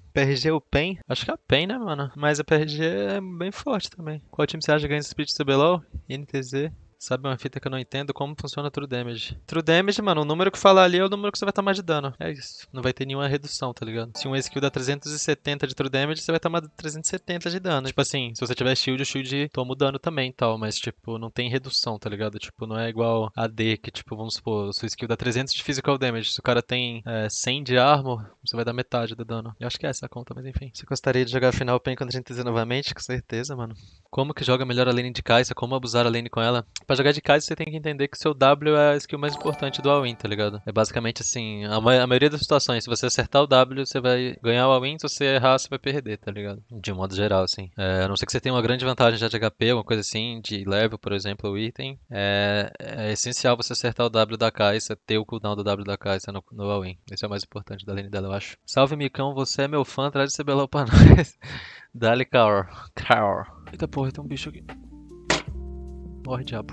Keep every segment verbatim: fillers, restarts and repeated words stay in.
P R G ou PEN? Acho que é a PEN, né, mano? Mas a P R G é bem forte também. Qual time você acha que ganha esse split C B L O L? N T Z? Sabe uma fita que eu não entendo? Como funciona True Damage. True Damage, mano, o número que falar ali é o número que você vai tomar de dano. É isso. Não vai ter nenhuma redução, tá ligado? Se um skill dá trezentos e setenta de True Damage, você vai tomar trezentos e setenta de dano. Tipo assim, se você tiver shield, o shield toma o dano também e tal. Mas, tipo, não tem redução, tá ligado? Tipo, não é igual A D, que, tipo, vamos supor, sua skill dá trezentos de Physical Damage. Se o cara tem é, cem de Armor, você vai dar metade do dano. Eu acho que é essa a conta, mas enfim. Você gostaria de jogar a final PEN contra a N T Z novamente? Com certeza, mano. Como que joga melhor a lane de Kai'Sa? Como abusar a lane com ela? Pra jogar de Kai'Sa, você tem que entender que seu W é a skill mais importante do all-in, tá ligado? É basicamente assim, a, ma a maioria das situações, se você acertar o W, você vai ganhar o all-in, se você errar, você vai perder, tá ligado? De um modo geral, assim. É, a não ser que você tenha uma grande vantagem já de H P, alguma coisa assim, de level, por exemplo, ou item, é, é essencial você acertar o W da Kai'Sa, ter o cooldown do W da Kai'Sa no, no all-in. Esse é o mais importante da lane dela, eu acho. Salve, Micão, você é meu fã, traz esse belão pra nós. Dale, Kaor. Kaor. Eita porra, tem um bicho aqui. Morre, diabo.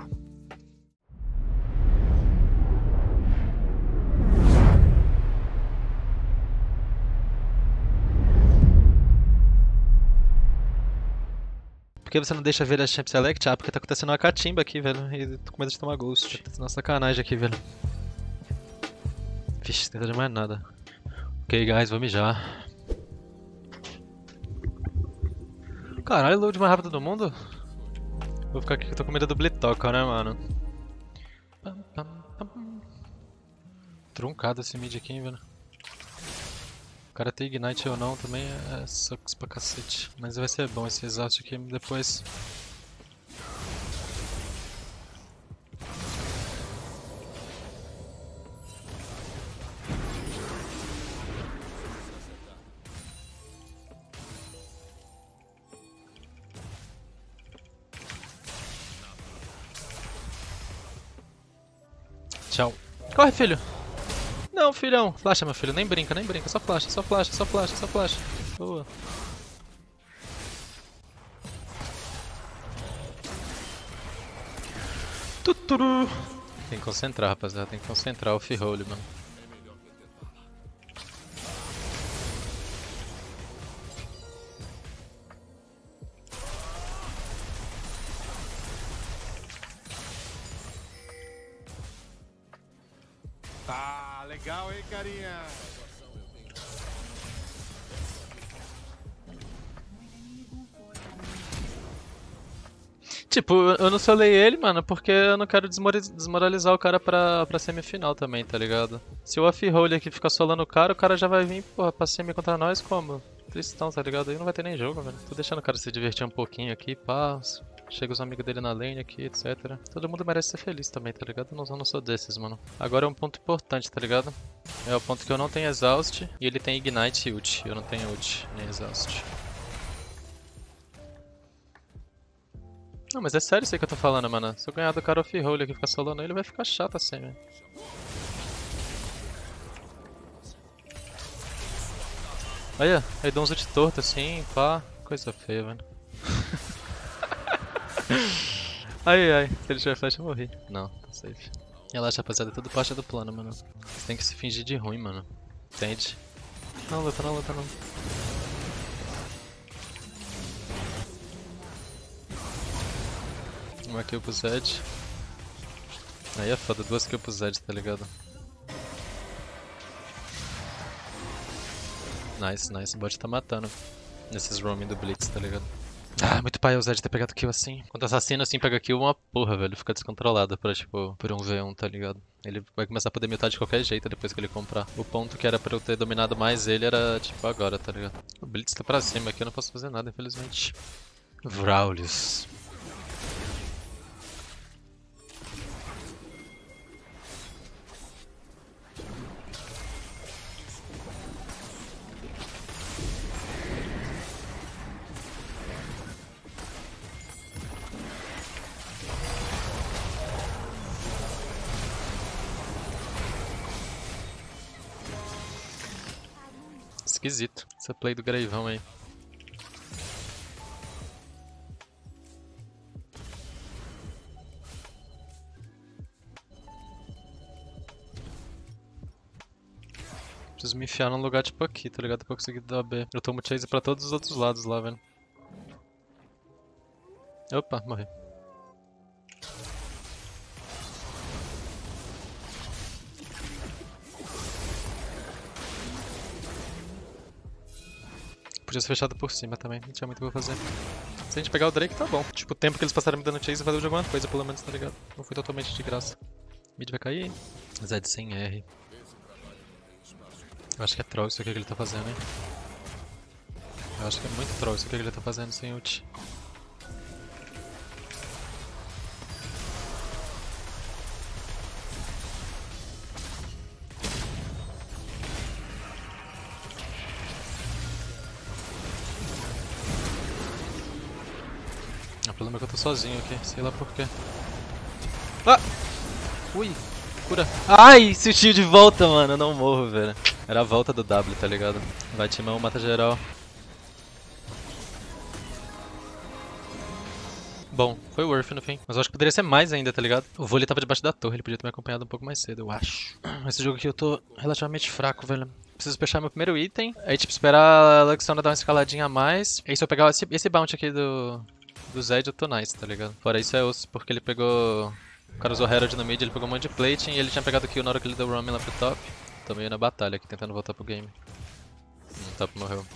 Por que você não deixa ver a Champ Select? Ah, porque tá acontecendo uma catimba aqui, velho. E tô com medo de tomar ghost. Tá sendo sacanagem aqui, velho. Vixe, não tenta de mais nada. Ok, guys, vou mijar. Caralho, load mais rápido do mundo? Vou ficar aqui que eu tô com medo do Blitoca, né, mano? Pam, pam, pam. Truncado esse mid aqui, hein, velho. O cara ter Ignite ou não também é sucks pra cacete. Mas vai ser bom esse exaust aqui depois. Tchau. Corre, filho! Não, filhão. Flasha, meu filho. Nem brinca, nem brinca. Só flasha, só flasha, só flasha, só flasha. Boa. Tuturu. Tem que concentrar, rapaziada. Tem que concentrar o F-Roll, mano. Tá legal, hein, carinha? Tipo, eu não solei ele, mano, porque eu não quero desmori- desmoralizar o cara pra, pra semifinal também, tá ligado? Se o off-roll aqui ficar solando o cara, o cara já vai vir, porra, pra semi contra nós como? Tristão, tá ligado? Aí não vai ter nem jogo, velho. Tô deixando o cara se divertir um pouquinho aqui, pá. Chega os amigos dele na lane aqui, etcétera. Todo mundo merece ser feliz também, tá ligado? Eu não, eu não sou desses, mano. Agora é um ponto importante, tá ligado? É o ponto que eu não tenho exaust e ele tem ignite e ult. Eu não tenho ult nem exaust. Não, mas é sério isso aí que eu tô falando, mano. Se eu ganhar do cara off-roll aqui e ficar solando ele, vai ficar chato assim, velho. Olha, aí dá uns ult torto assim, pá. Coisa feia, velho. Ai, ai. Se ele tiver flash, eu morri. Não, tá safe. Relaxa, rapaziada. É tudo parte do plano, mano. Você tem que se fingir de ruim, mano. Entende? Não, luta não, luta não. Uma kill pro Zed. Aí é foda, duas kills pro Zed, tá ligado? Nice, nice. O bot tá matando nesses roaming do Blitz, tá ligado? Ah, muito pai o Zed ter pegado kill assim. Quando assassino assim pega kill, uma porra, velho. Fica descontrolado pra, tipo, por um v um, tá ligado? Ele vai começar a poder mutar de qualquer jeito depois que ele comprar. O ponto que era pra eu ter dominado mais ele era, tipo, agora, tá ligado? O Blitz tá pra cima aqui, eu não posso fazer nada, infelizmente. Vraulius. Esquisito, essa play do Greivão aí. Preciso Preciso me enfiar num lugar tipo aqui, tá ligado? Pra eu conseguir dar B. Eu tomo chase pra todos os outros lados lá, velho. Opa, morri. Podia ser fechado por cima também, não tinha muito o que eu fazer. Se a gente pegar o Drake, tá bom. Tipo, o tempo que eles passaram me dando chase valeu de alguma coisa, pelo menos, tá ligado? Não foi totalmente de graça. Mid vai cair, hein? Zed sem R. Eu acho que é troll isso aqui que ele tá fazendo, hein? Eu acho que é muito troll isso aqui que ele tá fazendo sem ult. O problema é que eu tô sozinho aqui, sei lá porquê. Ah! Ui! Cura! Ai! Se o tio de volta, mano, eu não morro, velho. Era a volta do W, tá ligado? Vai timão, mata geral. Bom, foi worth no fim. Mas eu acho que poderia ser mais ainda, tá ligado? O vôlei tava debaixo da torre, ele podia ter me acompanhado um pouco mais cedo, eu acho. Esse jogo aqui eu tô relativamente fraco, velho. Preciso fechar meu primeiro item. Aí, tipo, esperar a Luxona dar uma escaladinha a mais. E aí, se eu pegar esse, esse bounty aqui do, do Zed, eu tô nice, tá ligado? Fora isso é osso, porque ele pegou... O cara usou Herald no mid, ele pegou um monte de plating e ele tinha pegado kill na hora que ele deu roaming lá pro top. Tô meio na batalha aqui, tentando voltar pro game. Hum, o top morreu.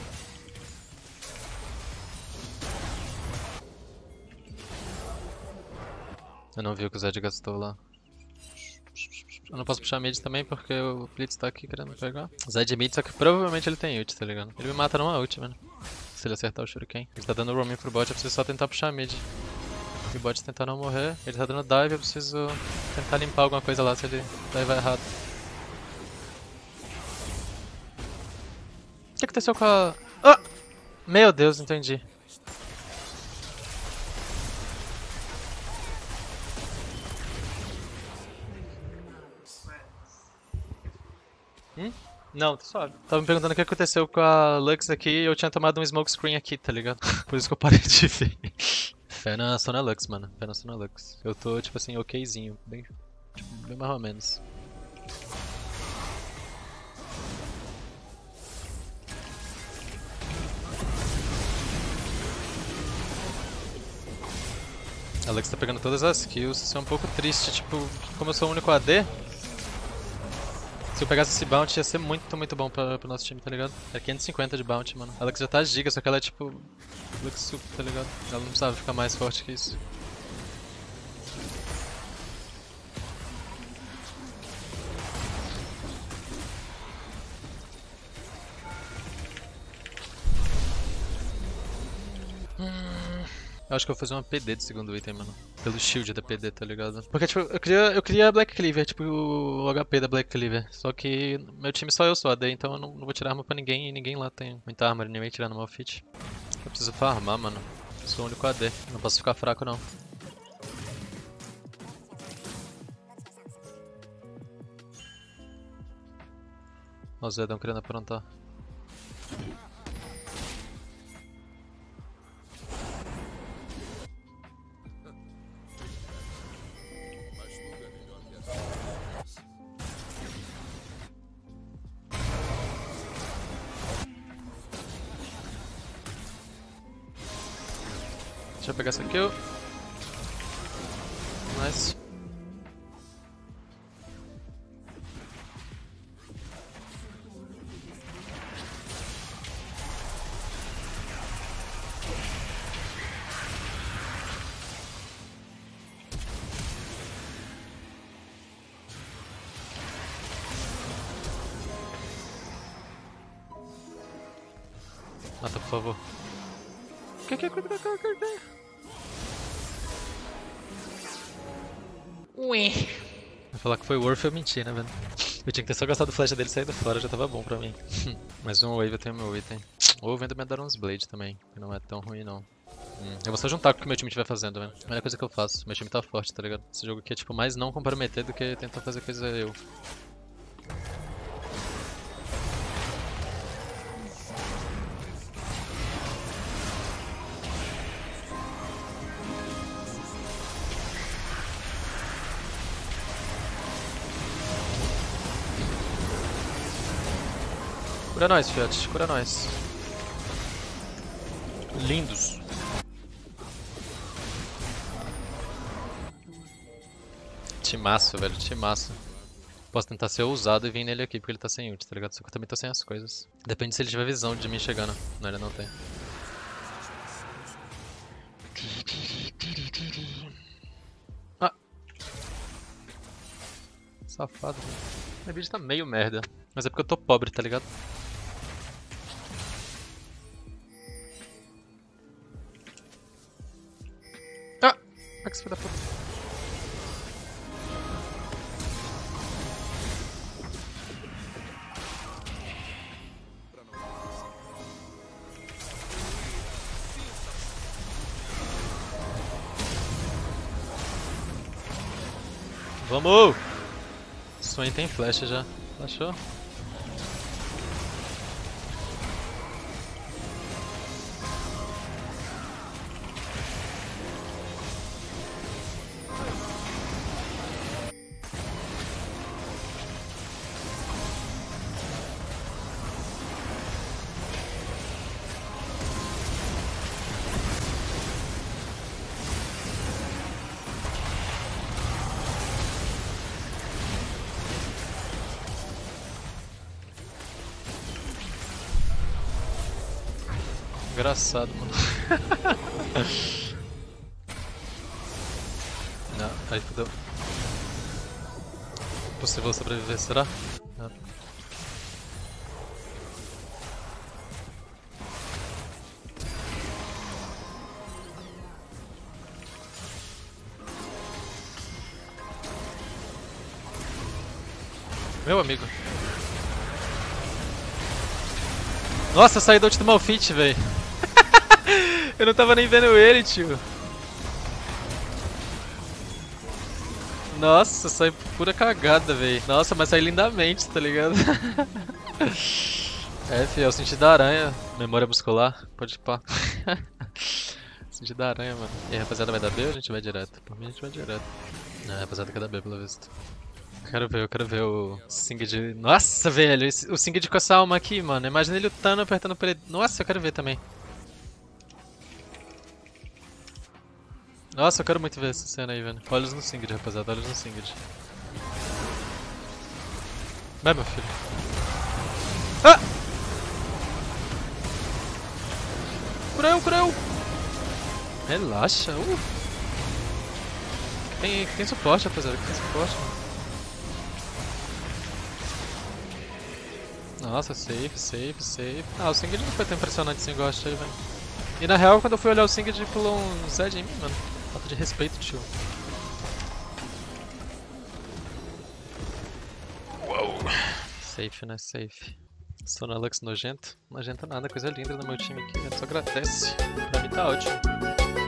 Eu não vi o que o Zed gastou lá. Eu não posso puxar mid também porque o Blitz tá aqui querendo pegar. Zed mid, só que provavelmente ele tem ult, tá ligado? Ele me mata numa ult, mano. Se ele acertar o Shuriken. Ele tá dando roaming pro bot, eu preciso só tentar puxar mid. E o bot tentar não morrer. Ele tá dando dive, eu preciso tentar limpar alguma coisa lá se ele dive errado. O que aconteceu com a... Ah! Meu Deus, entendi. Hum? Não, tá suave. Tava me perguntando o que aconteceu com a Lux aqui e eu tinha tomado um smoke screen aqui, tá ligado? Por isso que eu parei de ver. Fé na Sona Lux, mano. Fé na Sona Lux. Eu tô, tipo assim, okzinho. Bem, tipo, bem mais ou menos. A Lux tá pegando todas as kills. Isso é um pouco triste, tipo, como eu sou o único A D... Se eu pegasse esse bounty ia ser muito, muito bom pra, pro nosso time, tá ligado? É quinhentos e cinquenta de bounty, mano. A Lux já tá giga, só que ela é tipo... Lux super, tá ligado? Ela não precisava ficar mais forte que isso. Eu acho que eu vou fazer uma P D de segundo item, mano. Pelo shield da P D, tá ligado? Porque, tipo, eu queria, eu queria Black Cleaver, tipo, o H P da Black Cleaver. Só que meu time só eu sou A D, então eu não, não vou tirar arma pra ninguém e ninguém lá tem muita arma, ninguém vai tirar no Malfit. Eu preciso farmar, mano. Eu sou o único A D, não posso ficar fraco, não. Ó, o Zedão querendo aprontar. Deixa eu pegar essa kill. Nice. Mata, por favor. Ué. Vai falar que foi worth, eu menti, né, velho? Eu tinha que ter só gastado o flash dele e saído fora, já tava bom pra mim. Mais um wave eu tenho meu item. Ou vendo me dar uns blade também, que não é tão ruim não. Hum, eu vou só juntar com o que meu time estiver fazendo, velho. A melhor coisa que eu faço. Meu time tá forte, tá ligado? Esse jogo aqui é tipo mais não comprometer do que tentar fazer coisa eu. Cura nós, fiote. Cura nós. Lindos. Timaço, velho. Timaço. Posso tentar ser ousado e vir nele aqui, porque ele tá sem ult, tá ligado? Só que eu também tô sem as coisas. Depende se ele tiver visão de mim chegando. Não, ele não tem. Ah! Safado, velho. Meu vídeo tá meio merda. Mas é porque eu tô pobre, tá ligado? Ah! Como é que você foi da puta? Vamos! Swain tem flash já. Flashou? Engraçado, mano. Não, aí fudeu. Possível sobreviver, será? Não. Meu amigo. Nossa, eu saí do ult do Malphite, velho. Eu não tava nem vendo ele, tio. Nossa, sai pura cagada, velho. Nossa, mas sai lindamente, tá ligado? É, fi, é o sentido da aranha. Memória muscular, pode pá. Sentido da aranha, mano. E aí, rapaziada, vai dar B ou a gente vai direto? Por mim a gente vai direto. Não, rapaziada, quer dar B, pelo visto. Quero ver, eu quero ver o Singed. Nossa, velho, esse, o Singed com essa alma aqui, mano. Imagina ele lutando, apertando pra ele. Nossa, eu quero ver também. Nossa, eu quero muito ver essa cena aí, velho. Olhos no Singed, rapaziada, olhos no Singed. Vai, meu filho. Ah! Cura eu, cura eu! Relaxa, uh! Tem, tem suporte, rapaziada, tem suporte, mano. Nossa, safe, safe, safe. Ah, o Singed não foi tão impressionante assim, igual eu achei, velho. E na real, quando eu fui olhar o Singed, pulou um Zed em mim, mano. Falta de respeito, tio. Uou. Safe, né? Safe. Sonalux nojento? Nojento nada, coisa linda no meu time aqui. Só agradece. Pra mim tá ótimo.